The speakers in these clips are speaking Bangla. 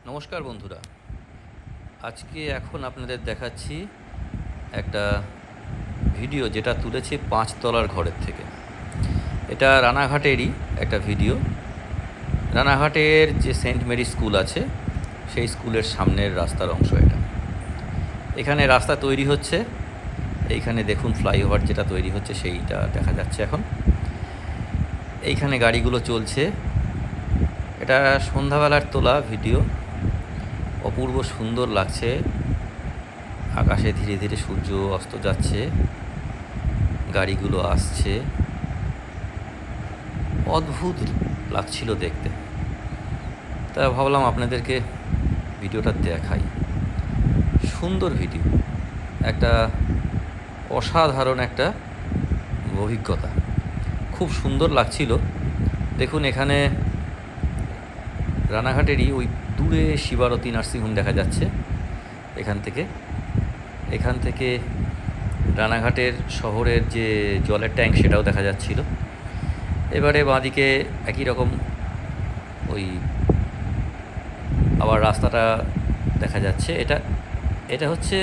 নমস্কার বন্ধুরা, আজকে এখন আপনাদের দেখাচ্ছি একটা ভিডিও যেটা তুলেছি 5 তলার ঘরের থেকে। এটা রানাঘাটেরই একটা ভিডিও। রানাঘাটের যে সেন্ট মেরি স্কুল আছে সেই স্কুলের সামনের রাস্তার অংশ এটা। এখানে রাস্তা তৈরি হচ্ছে, এইখানে দেখুন ফ্লাইওভার যেটা তৈরি হচ্ছে সেইটা দেখা যাচ্ছে এখন। এইখানে গাড়িগুলো চলছে। এটা সন্ধ্যাবেলার তোলা ভিডিও, অপূর্ব সুন্দর লাগছে। আকাশে ধীরে ধীরে সূর্য অস্ত যাচ্ছে, গাড়িগুলো আসছে, অদ্ভুত লাগছিল দেখতে। তা ভাবলাম আপনাদেরকে ভিডিওটা দেখাই। সুন্দর ভিডিও, একটা অসাধারণ একটা অভিজ্ঞতা, খুব সুন্দর লাগছিল। দেখুন এখানে রানাঘাটেরই ওই দূরে শিবারতী নার্সিংহোম দেখা যাচ্ছে। এখান থেকে রানাঘাটের শহরের যে জলের ট্যাঙ্ক সেটাও দেখা যাচ্ছিল। এবারে বাঁদিকে একই রকম ওই আবার রাস্তাটা দেখা যাচ্ছে। এটা হচ্ছে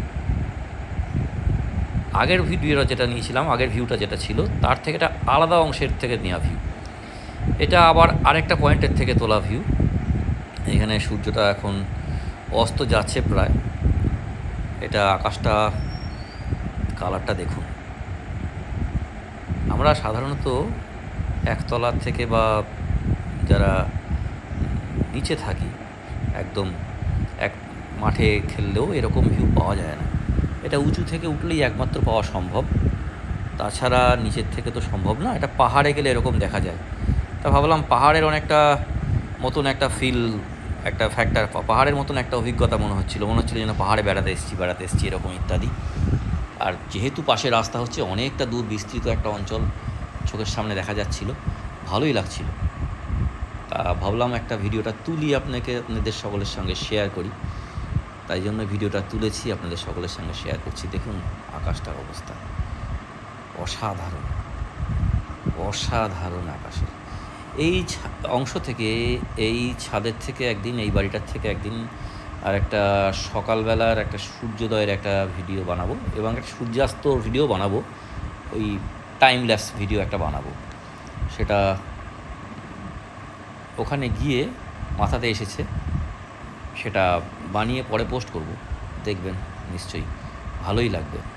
আগের ভিডিওটা যেটা নিয়েছিলাম, আগের ভিউটা যেটা ছিল তার থেকে এটা আলাদা অংশের থেকে নেওয়া ভিউ। এটা আবার আরেকটা পয়েন্টের থেকে তোলা ভিউ। এখানে সূর্যটা এখন অস্ত যাচ্ছে প্রায়। এটা আকাশটা কালারটা দেখুন। আমরা সাধারণত একতলার থেকে বা যারা নিচে থাকি একদম এক মাঠে খেললেও এরকম ভিউ পাওয়া যায় না। এটা উঁচু থেকে উঠলেই একমাত্র পাওয়া সম্ভব, তাছাড়া নিচের থেকে তো সম্ভব না। এটা পাহাড়ে গেলে এরকম দেখা যায়। তা ভাবলাম পাহাড়ের অনেকটা মতন একটা ফিল, একটা ফ্যাক্টর, পাহাড়ের মতন একটা অভিজ্ঞতা মনে হচ্ছিল যেন পাহাড়ে বেড়াতে এসেছি এরকম ইত্যাদি। আর যেহেতু পাশে রাস্তা হচ্ছে, অনেকটা দূর বিস্তৃত একটা অঞ্চল চোখের সামনে দেখা যাচ্ছিল, ভালোই লাগছিল। তা ভাবলাম একটা ভিডিওটা তুলি আপনাদের সকলের সঙ্গে শেয়ার করি, তাই জন্য ভিডিওটা তুলেছি, আপনাদের সকলের সঙ্গে শেয়ার করছি। দেখুন আকাশটার অবস্থা অসাধারণ, অসাধারণ আকাশের এই অংশ থেকে, এই ছাদের থেকে একদিন, এই বাড়িটার থেকে একদিন আর একটা সকালবেলার একটা সূর্যোদয়ের একটা ভিডিও বানাবো এবং একটা সূর্যাস্তর ভিডিও বানাবো, ওই টাইমল্যাপস ভিডিও একটা বানাবো। সেটা ওখানে গিয়ে মাথাতে এসেছে, সেটা বানিয়ে পরে পোস্ট করব, দেখবেন নিশ্চয়ই ভালোই লাগবে।